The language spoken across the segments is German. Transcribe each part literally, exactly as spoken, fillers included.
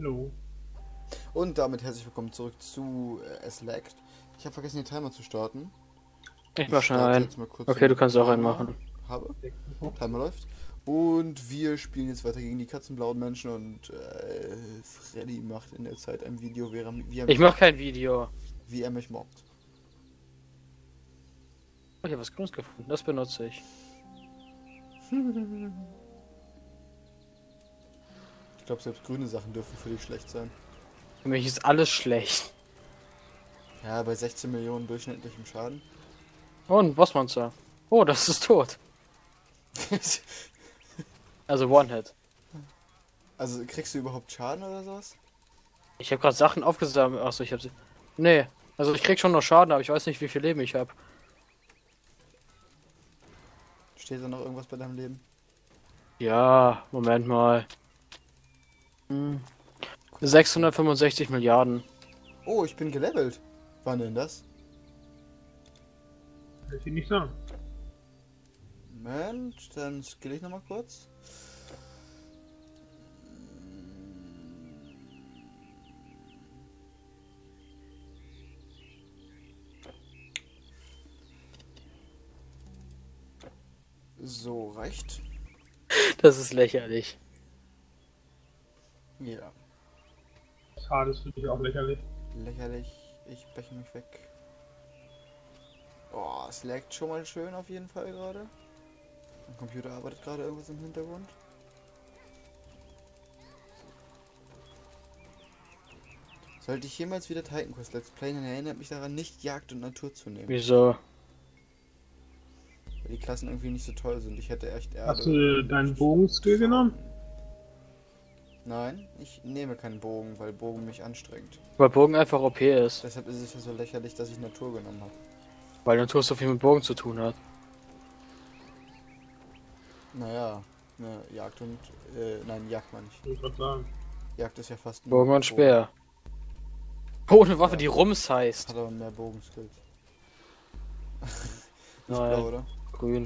Hallo. Und damit herzlich willkommen zurück zu äh, Es laggt. Ich habe vergessen, den Timer zu starten. Ich mach schon starte einen. jetzt mal kurz Okay, den du kannst auch einen Timer. machen. Habe. Timer läuft. Und wir spielen jetzt weiter gegen die katzenblauen Menschen und äh, Freddy macht in der Zeit ein Video, wie er, wie er, Ich mach kein Video. wie er mich mobbt. Ich habe was Grünes gefunden, das benutze ich. Ich glaube, selbst grüne Sachen dürfen für dich schlecht sein. Für mich ist alles schlecht. Ja, bei sechzehn Millionen durchschnittlichem Schaden. Oh, ein Bossmonster. Oh, das ist tot. Also One-Hit. Also kriegst du überhaupt Schaden oder sowas? Ich habe gerade Sachen aufgesammelt. Achso, ich habe sie. Nee, also ich krieg schon noch Schaden, aber ich weiß nicht, wie viel Leben ich habe. Steht da noch irgendwas bei deinem Leben? Ja, Moment mal. Hm. sechshundertfünfundsechzig Milliarden. Oh, ich bin gelevelt. Wann denn das? Kann ich Ihnen nicht sagen. Moment, dann skill ich nochmal kurz. So, reicht. Das ist lächerlich. Ja, Schade, ist für dich auch lächerlich. lächerlich. Ich breche mich weg. Oh, es laggt schon mal schön auf jeden Fall gerade. Mein Computer arbeitet gerade irgendwas im Hintergrund. Sollte ich jemals wieder Titan Quest Let's Play, dann erinnert mich daran, nicht Jagd und Natur zu nehmen. Wieso? Weil die Klassen irgendwie nicht so toll sind. Ich hätte echt Erde. Hast du deinen Bogenskill genommen? Nein, ich nehme keinen Bogen, weil Bogen mich anstrengt. Weil Bogen einfach O P ist. Deshalb ist es ja so lächerlich, dass ich Natur genommen habe. Weil Natur so viel mit Bogen zu tun hat. Naja, ne, Jagd und. Äh, nein, Jagd meine ich. Ich würde sagen. Jagd ist ja fast. Bogen nur und Speer. Oh, eine Waffe, die Rums heißt. Hat aber mehr Bogenskills. Ist Nein. blau, oder? Grün.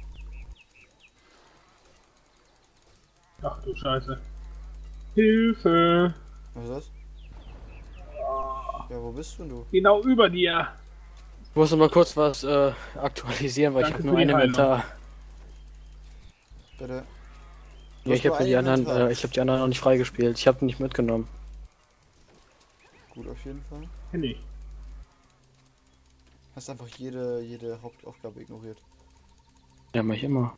Ach du Scheiße. Hilfe! Was ist das? Ja, wo bist denn du? Genau über dir. Ich muss noch mal kurz was äh, aktualisieren, weil Danke ich habe nur für die ein Heilung. Inventar. Bitte. Du Ja, hast ich habe nur die ein anderen, Inventar. äh, ich habe die anderen noch nicht freigespielt. Ich habe nicht mitgenommen. Gut, auf jeden Fall. Kenn ich. Hast einfach jede, jede Hauptaufgabe ignoriert. Ja, mach ich immer.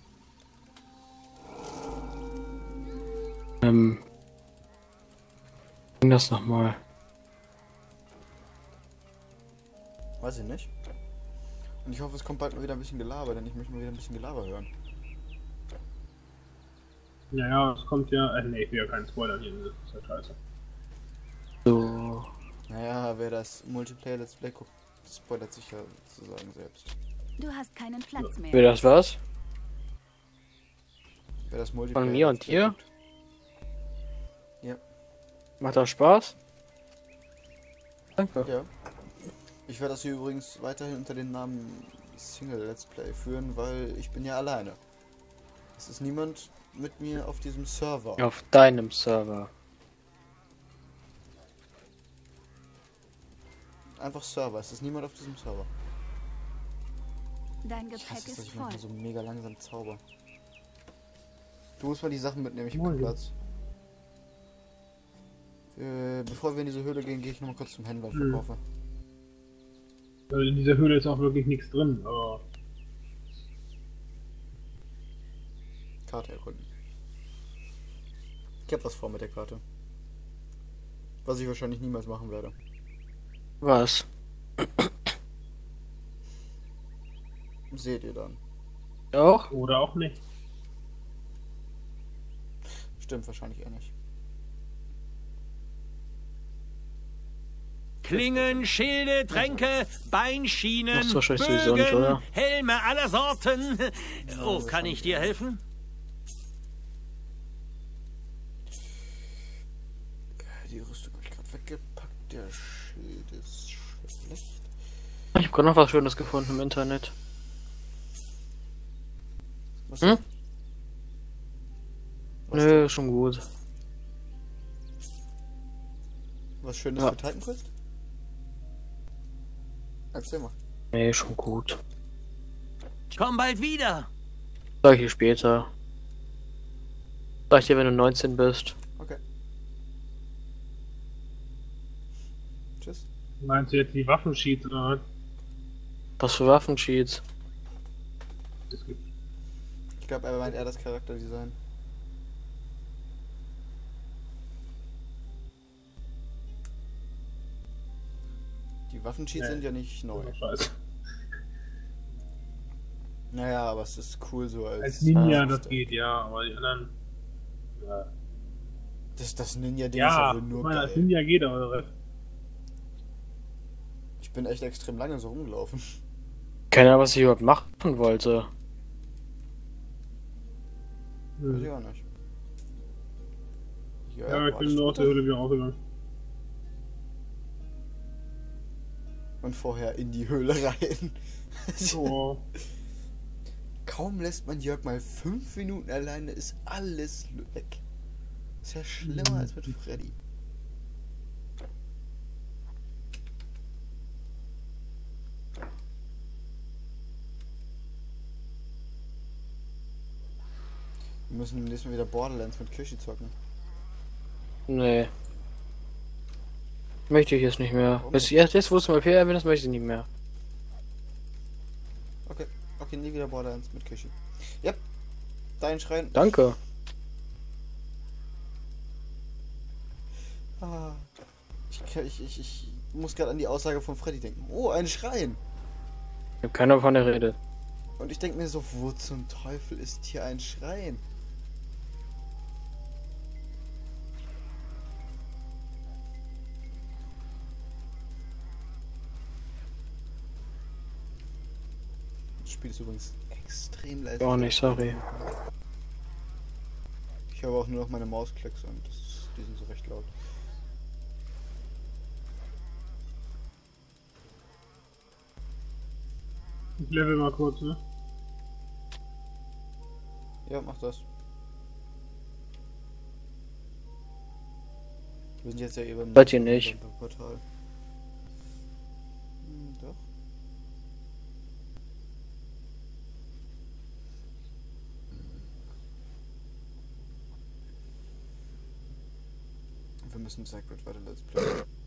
Ähm. Bring das nochmal. Weiß ich nicht. Und ich hoffe, es kommt bald mal wieder ein bisschen Gelaber, denn ich möchte mal wieder ein bisschen Gelaber hören. Naja, es kommt ja. Äh, nee, ich will ja keinen Spoiler hier. Das ist ja scheiße. So. Naja, wer das Multiplayer Let's Play guckt, spoilert sich ja sozusagen selbst. Du hast keinen Platz mehr. Will das was? Wer das Multiplayer mir und Let's Play dir? guckt. Ja. Macht das Spaß? Danke. Ja. Ich werde das hier übrigens weiterhin unter dem Namen Single Let's Play führen, weil ich bin ja alleine. Es ist niemand mit mir auf diesem Server. Auf deinem Server. Einfach Server, es ist niemand auf diesem Server. Dein Ich Gepäck hasse es, dass ist ich voll. manchmal so mega langsam zauber. Du musst mal die Sachen mitnehmen, ich hab Moin. keinen Platz. Äh, bevor wir in diese Höhle gehen, gehe ich nochmal kurz zum Händler und Hm. verkaufe. Also in dieser Höhle ist auch wirklich nichts drin, aber. Karte erkunden. Ich hab was vor mit der Karte. Was ich wahrscheinlich niemals machen werde. Was? Seht ihr dann. Auch? Oder auch nicht. Stimmt wahrscheinlich eher nicht. Klingen, Schilde, Tränke, Beinschienen, Ach so, wahrscheinlich sowieso nicht, Bögen, oder? Helme aller Sorten. Oh, das kann hab ich ich dir nicht. helfen? Die Rüstung habe ich gerade weggepackt. Der Schild ist schlecht. Ich habe gerade noch was Schönes gefunden im Internet. Was Hm? Was Nö, schon gut. Was Schönes Ja. für Titan Quest? Erzähl mal. Nee, schon gut. Komm bald wieder. Sag ich dir später. Sag ich dir, wenn du neunzehn bist. Okay. Tschüss. Meinst du jetzt die Waffensheets oder was? Was für Waffensheets? Das gibt. Ich glaube, er meint eher das Charakterdesign. Die Waffensheets Nee. sind ja nicht neu. Oh, scheiße. Naja, aber es ist cool so als... Als Ninja, als- das geht, ja, aber die anderen. Ja, Das, das Ninja-Ding ja ist ja ich wohl nur meine, als geil. Ninja geht aber der Rest. Ich bin echt extrem lange so rumgelaufen. Keine Ahnung, was ich überhaupt machen wollte. Weiß ich Hm. auch nicht. Ja, ich war bin das nur aus der Gute. Höhle wieder rausgegangen. Und vorher in die Höhle rein. Oh, Kaum lässt man Jörg mal fünf Minuten alleine, ist alles weg. Ist ja schlimmer als mit Freddy. Wir müssen demnächst mal wieder Borderlands mit Kishi zocken. Nee. Möchte ich jetzt nicht mehr. Warum Bis nicht? jetzt, jetzt wo es mal P R das möchte ich nicht mehr. Okay, okay, nie wieder Borderlands mit Kishi. Yep. Dein Schrein. Danke. Ah, ich, ich, ich, ich muss gerade an die Aussage von Freddy denken. Oh, ein Schrein. Ich hab keiner von der Rede. Und ich denke mir so, wo zum Teufel ist hier ein Schrein? Das Spiel ist übrigens extrem leise. Gar nicht, sorry. Ich habe auch nur noch meine Mausklicks und das, ist- die sind so recht laut. ich level mal kurz, ne? Ja, mach das. Wir sind jetzt ja eben Seid ihr nicht? beim Portal. Hm, doch. Wir müssen Sacred weiter Let's Play.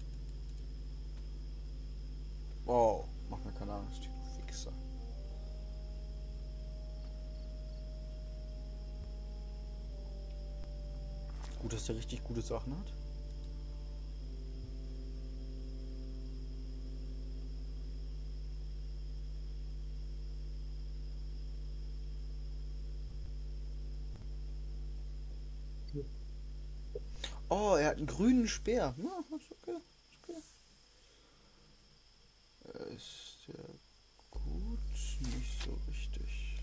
Wow, mach mir keine Angst, du Wichser. Gut, dass der richtig gute Sachen hat. Oh, er hat einen grünen Speer. Ja, ist okay. Ist okay. Äh, Ist der gut? Nicht so richtig.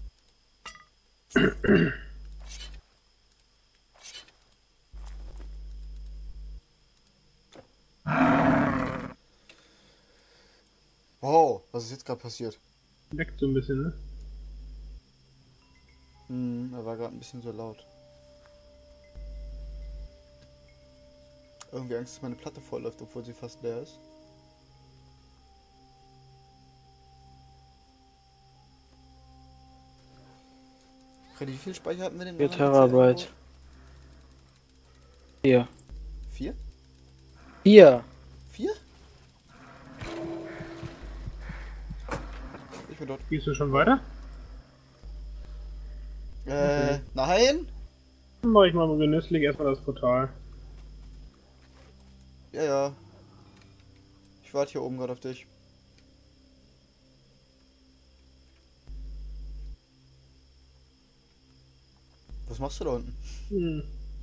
Wow, was ist jetzt gerade passiert? Leckt so ein bisschen, ne? Hm, er war gerade ein bisschen so laut. Irgendwie Angst, dass meine Platte vollläuft, obwohl sie fast leer ist. Freddy, wie viel Speicher hatten wir denn? vier Terabyte. Hier. Vier? Hier. Vier? Ich bin dort. Gehst du schon weiter? Äh, nein? Dann mach ich mal genüsslich erstmal das Portal. Ja, ja. Ich warte hier oben gerade auf dich. Was machst du da unten? Hm.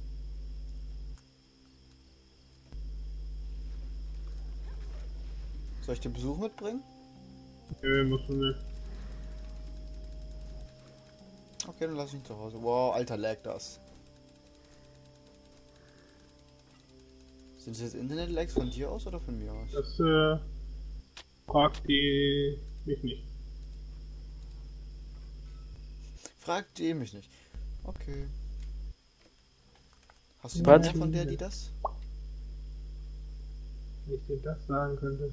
Soll ich dir Besuch mitbringen? Okay, musst du nicht. Okay, dann lass ich ihn zu Hause. Wow, alter, lag das. Sind das jetzt Internet-Lags von dir aus oder von mir aus? Das äh, fragt die mich nicht. Fragt ihr mich nicht. Okay. Hast du Was? mehr von der, die das? Wenn ich dir das sagen könnte.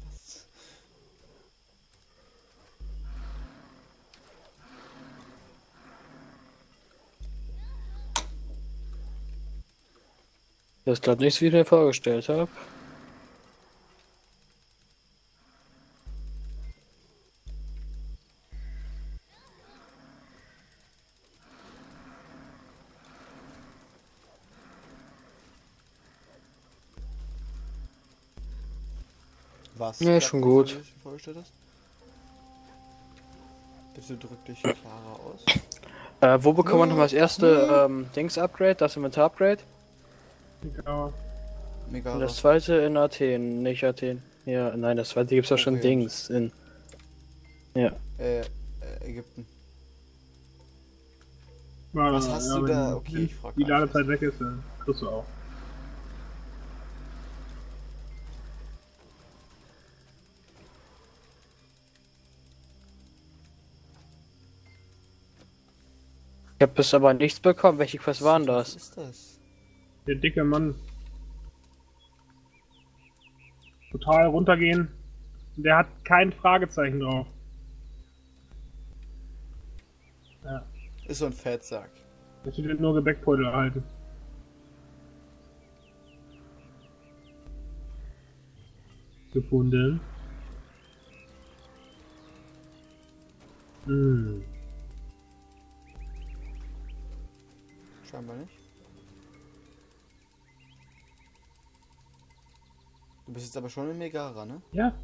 Das ist gerade nichts, wie ich mir vorgestellt habe. Was? Ja, klappt schon nicht, gut. wie du dir vorgestellt hast? Bitte drück dich klarer aus. Äh, wo bekommt man No, nochmal das erste ähm, Dings-Upgrade, das Inventar-Upgrade? Ja. Mega. Und das zweite in Athen, nicht Athen. Ja, nein, das zweite gibt's ja schon Orient. Dings in. Ja. Äh, äh, Ägypten. Ja, Was hast ja, du wenn da? Okay, ich frag die gar nicht. Ladezeit weg ist, dann kriegst du auch. Ich habe bis aber nichts bekommen. Welche Quest waren Was das? ist das? Der dicke Mann. Total runtergehen. Der hat kein Fragezeichen drauf. Ja. Ist so ein Fettsack. Das wird nur Gebäckbeutel erhalten. Gefunden. Hm. Scheinbar nicht. Du bist jetzt aber schon in Megara, ne? Ja.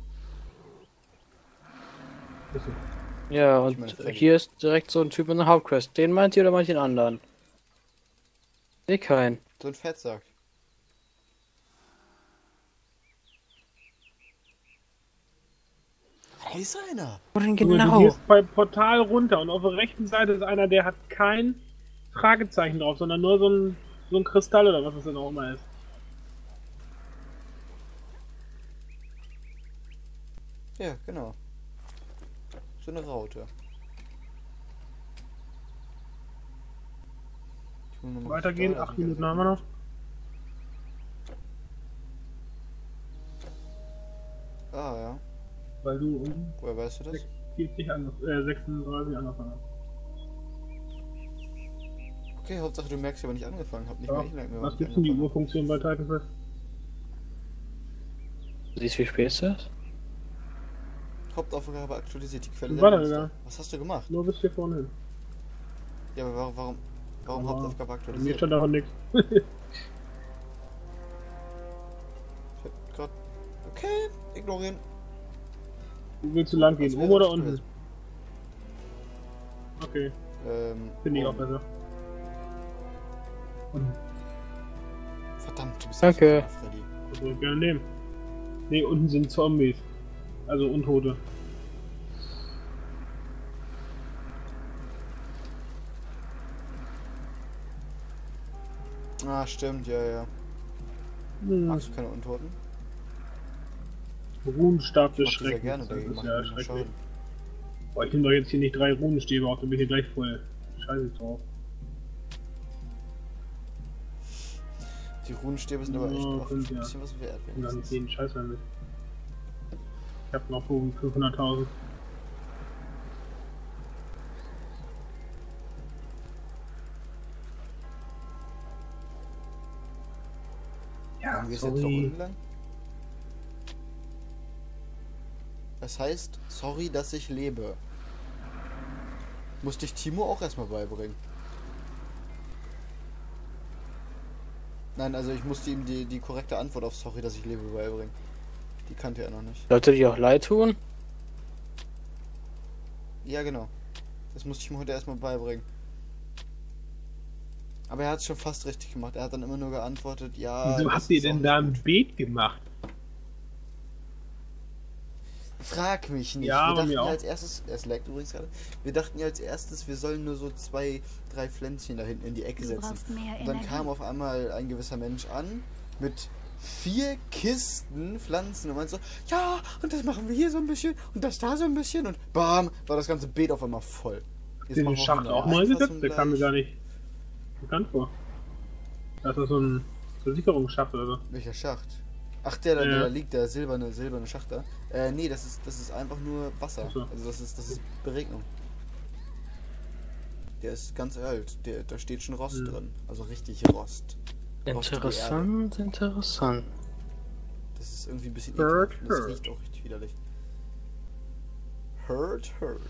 Ist so. Ja, Ich meine, und Freddy. hier ist direkt so ein Typ in der Hauptquest. Den meint ihr oder meint ihr den anderen? Nee, keinen. So ein Fettsack. Da ist einer. Wo denn Junge, Du genau? gehst bei Portal runter und auf der rechten Seite ist einer, der hat kein Fragezeichen drauf, sondern nur so ein, so ein Kristall oder was es denn auch immer ist. Ja, genau. So eine Raute. Ich will nur mal Weitergehen, da, acht dass Minuten ich- haben wir noch. Ah ja. Weil du um Woher weißt du das? vierzig angef äh, sechsunddreißig angefangen hast. Okay, Hauptsache du merkst, ich habe nicht angefangen. Hab nicht Ja. mehr, ich merke mir, Was ich gibt's denn die angefangen Urfunktion bei Titan Quest? Siehst du, wie spät ist das? hab. Hauptaufgabe aktualisiert die Quelle Bin der weitergegangen. Monster. Was hast du gemacht? Nur bis hier vorne hin. Ja, aber warum, warum, warum Aber Hauptaufgabe Mir aktualisiert? stand davon nichts. Ich hab grad... Okay, ignorieren. Wo willst du lang gehen? Als wäre Oben oder das unten? gewesen. Okay, Ähm, finde ich auch oben. besser. Unten. Verdammt, du bist Danke. so Freddy. Das würde ich gerne nehmen. Ne, unten sind Zombies. Also Untote. Ah, stimmt, ja, ja. Hm. Magst du keine Untoten? Runenstab des Ich mag sehr Schreckens. gerne Das dagegen ist machen. ja Mal schrecklich. schauen. Boah, ich nehme doch jetzt hier nicht drei Runenstäbe auf, dann bin ich hier gleich voll. Scheiße drauf. Die Runenstäbe sind aber echt Ja, auch sind ein ja. bisschen was wert. Und dann wenigstens. den Scheiß mehr mit. Ich hab noch oben fünfhunderttausend. Ja, Warum gehst du jetzt da sorry. unten lang? Das heißt, sorry, dass ich lebe. Musste ich Timo auch erstmal beibringen. Nein, also ich musste ihm die, die korrekte Antwort auf sorry, dass ich lebe beibringen. Die kannte er noch nicht. Sollte dir auch leid tun? Ja, genau. Das musste ich ihm heute erstmal beibringen. Aber er hat es schon fast richtig gemacht. Er hat dann immer nur geantwortet, ja. Wieso das habt ihr ist auch denn da nicht ein gut. Beet gemacht? Frag mich nicht. Ja, wir bei dachten mir ja auch. als erstes, es lag übrigens gerade, wir dachten ja als erstes, wir sollen nur so zwei, drei Pflänzchen da hinten in die Ecke Du setzen. brauchst mehr Und dann Energie. kam auf einmal ein gewisser Mensch an mit vier Kisten Pflanzen und meinte so, ja, und das machen wir hier so ein bisschen und das da so ein bisschen und bam, war das ganze Beet auf einmal voll. Jetzt Den machen wir Schacht wieder auch eine neu gesetzt? Einfassung Der kam mir gleich. gar nicht bekannt vor. Das ist so ein Versicherungsschacht oder so. Welcher Schacht? Ach, der da, Ja. der da liegt, der silberne, silberne Schacht da. Äh, nee, das ist, das ist einfach nur Wasser. Ach so. Also das ist, das ist Beregnung. Der ist ganz alt. Der, da steht schon Rost Ja. drin. Also richtig Rost. Rostige Erde. Interessant, interessant. Das ist irgendwie ein bisschen Hurt, ekelhaft. und Das hurt. riecht auch richtig widerlich. Hurt, hurt.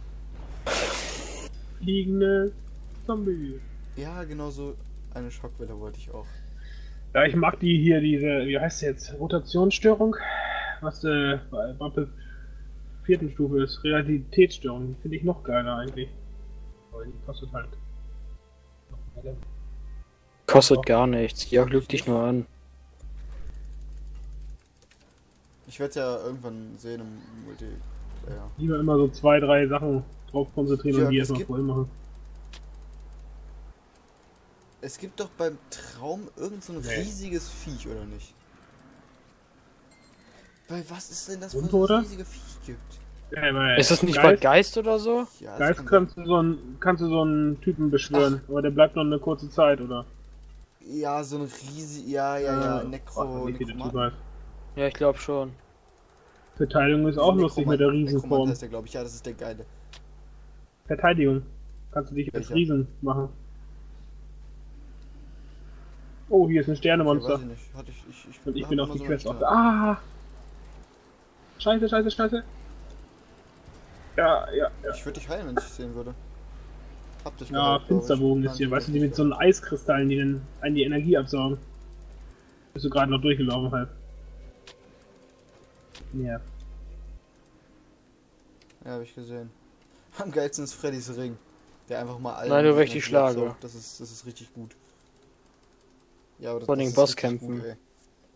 Fliegende Zombie. Ja, genau so eine Schockwelle wollte ich auch. Ja, ich mag die hier, diese, wie heißt sie jetzt? Rotationsstörung? Was äh, bei bei der vierten Stufe ist. Relativitätsstörung. Die finde ich noch geiler eigentlich. Aber die kostet halt. Kostet gar nichts. Ja, lüg dich nur an. Ich werde ja irgendwann sehen im Multiplayer. Lieber immer so zwei, drei Sachen drauf konzentrieren Ja, und die es erstmal gibt- voll machen. Es gibt doch beim Traum irgend so ein Nee. riesiges Viech, oder nicht? Bei was ist denn das für Untote? ein riesiges Viech gibt? Ja, weil Ist das nicht bei Geist, Geist oder so? Ja, das Geist kann kannst du so einen, kannst du so einen Typen beschwören, aber der bleibt noch eine kurze Zeit, oder? Ja, so ein riesig. Ja, ja, ja. Äh, Nekro. weiß nicht, wie der Typ Nekroman- heißt. Ja, ich glaube schon. Verteidigung ist auch Nekroman- lustig mit der Nekroman Riesenform. heißt der, glaube ich. Ja, das ist der geile. Verteidigung. Kannst du dich als Welcher? Riesen machen. Oh, hier ist ein Ja, Sternemonster. weiß ich nicht. Hatte ich, ich, ich, Und ich hab bin auf immer die so Quest eine auf. Stelle. Ah! Scheiße, scheiße, scheiße. Ja, ja, ja. Ich würde dich heilen, wenn ich dich sehen würde. Hab dich Ja, geheilt, glaub ich. Finsterbogen ist Nein, hier. du Weißt du, bist die mit nicht so einem Eiskristallen, die dann einen die Energie absaugen. Bist du gerade noch durchgelaufen halt. Ja. Ja, hab ich gesehen. Am geilsten ist Freddys Ring. Der einfach mal alle. Nein, nur die weil ich die Energie schlage. absaugt. Das ist, das ist richtig gut. Ja, aber das, Vor das den ist Bosskämpfen. richtig gut,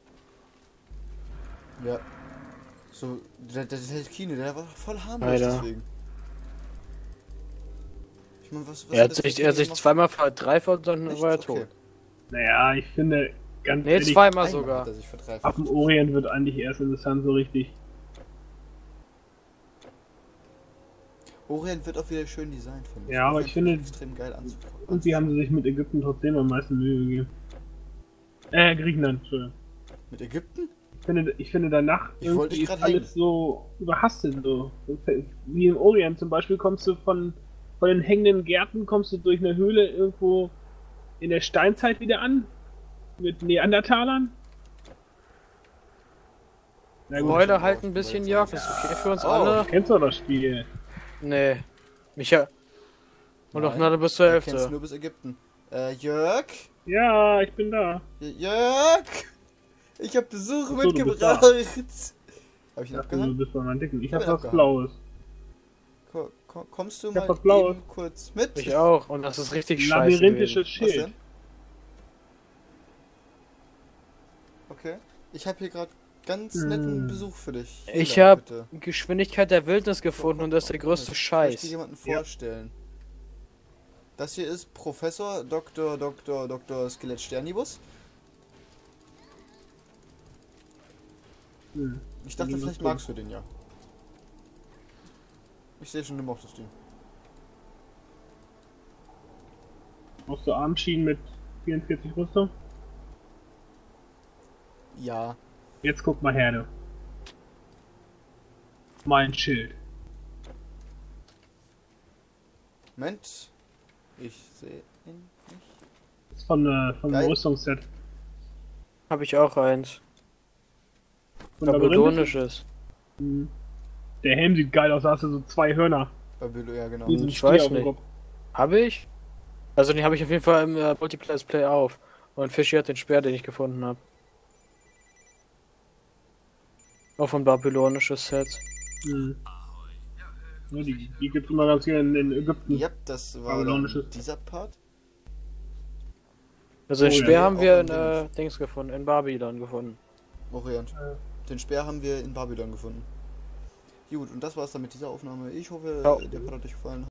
ey. Ja. So, der, der, der Kino, der war voll harmlos Alter. deswegen. Ich mein, was, was Er hat das sich, für er hat Kino sich gemacht? zweimal verdreifert und dann Echt? war er Okay. tot. Naja, ich finde, ganz Nee, ehrlich, zweimal Einmal sogar. hat er sich verdreifacht. ab dem Orient wird eigentlich erst interessant so richtig. Orient wird auch wieder schön designt, finde ich. Ja, aber Orient ich finde- wird extrem geil anzugucken. Und sie haben sie sich mit Ägypten trotzdem am meisten Mühe gegeben. Äh, Griechenland, Entschuldigung. Mit Ägypten? Ich finde, ich finde danach Ich wollte irgendwie dich ist grad alles so überhastet. So. Wie im Orient zum Beispiel kommst du von, von den hängenden Gärten, kommst du durch eine Höhle irgendwo in der Steinzeit wieder an. Mit Neandertalern. Na gut, Spoiler halt ein bisschen, Jörg. Das ist okay für uns Oh. alle. kennst du das Spiel? Nee. Micha. Und doch Nein. gerade bis zur Du kennst Hälfte. nur bis Ägypten. Äh, Jörg? Ja, ich bin da. Jörg? Ich hab Besuch Ach so, du bist mitgebracht. da. Hab ich ihn Ich dachte, du abgehangen? bist bei meinem Dicken. Ich Ich hab bin was abgehangen. Blaues. Ko ko kommst du Ich hab mal was Blaues. eben kurz mit? Ich auch. Und das ist richtig scheiße. Labyrinthisches gewesen. Was Schild. denn? Okay. Ich habe hier gerade ganz Hm. netten Besuch für dich. Hier Ich lang, hab bitte. Geschwindigkeit der Wildnis gefunden und das ist der größte Ich möchte dir Scheiß. jemanden Ja. vorstellen. Das hier ist Professor Doktor Doktor Doktor Skelett Sternibus. Hm. Ich dachte, Ja, vielleicht das magst du den ja. Ich sehe schon, du mochtest ihn. Brauchst du Armschienen mit vierundvierzig Rüstung? Ja. Jetzt guck mal her, du. Mein Schild. Moment. Ich sehe ihn nicht. Das ist von, äh, vom Geil. Rüstungsset. Hab ich auch eins. Von Labyrinth. Babylonisches. Hm. Der Helm sieht geil aus, da hast du so zwei Hörner. Babylon, ja genau. Wie so ein Ich Stier weiß auf dem nicht. Kopf. Hab ich? Also den habe ich auf jeden Fall im äh, Multiplayer-Play auf. Und Fischi hat den Speer, den ich gefunden habe. Auch von babylonisches Set. Hm. Ja, die, die gibt's immer ganz gerne in, in Ägypten. Ja, das war Babylonisches. dann dieser Part. Also den Oh ja, Speer ja, haben auch wir in in äh, Dings gefunden, in Babylon gefunden. Orient. Äh. Den Speer haben wir in Babylon gefunden. Gut, und das war's dann mit dieser Aufnahme. Ich hoffe, Ja. der Part hat euch gefallen.